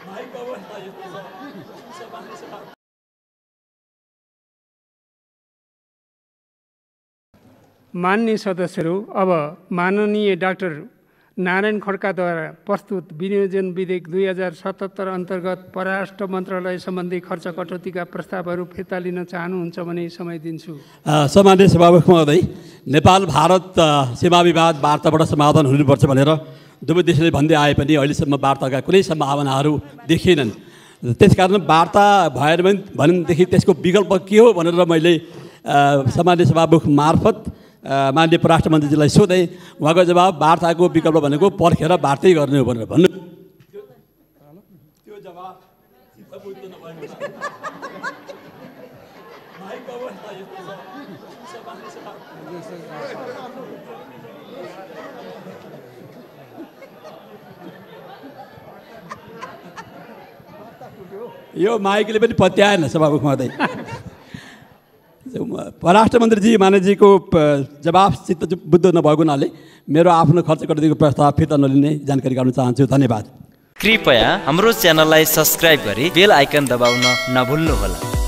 माननीय सदस्यहरू, अब माननीय डाक्टर नारायण खड्काद्वारा प्रस्तुत विनियोजन विधेयक 2077 अन्तर्गत परराष्ट्र मन्त्रालय सम्बन्धी खर्च कटौतीका प्रस्तावहरू फिर्ता लिन चाहनुहुन्छ भने समय दिन्छु। सम्माननीय सभामुख महोदय, नेपाल भारत सीमा विवाद वार्ताबाट समाधान हुनुपर्छ भनेर दुवै देशले भन्दै आए पनि अहिलेसम्म वार्ताका कुनै सम्भावनाहरू देखिएनन्। त्यसकारण वार्ता भएन भनेदेखि त्यसको विकल्प के हो भनेर मैले सम्माननीय सभामुख मार्फत माननीय परराष्ट्र मन्त्रीजीलाई सोधेँ। उहाँको जवाब वार्ताको विकल्प भनेको पर्खेर वार्तै गर्ने हो भनेर भन्नु। यो माइकले पनि पत्याएन सभामुख महोदय। परराष्ट्र मन्त्रीजी माननीयजीको जवाफ चित्त बुद्ध नभएको हुनाले मेरो आफ्नो खर्च कटौतीको प्रस्ताव फिर्ता नलिने जानकारी गराउन चाहन्छु। धन्यवाद। कृपया हाम्रो च्यानललाई सब्स्क्राइब गरी बेल आइकन दबाउन नभुल्नुहोला।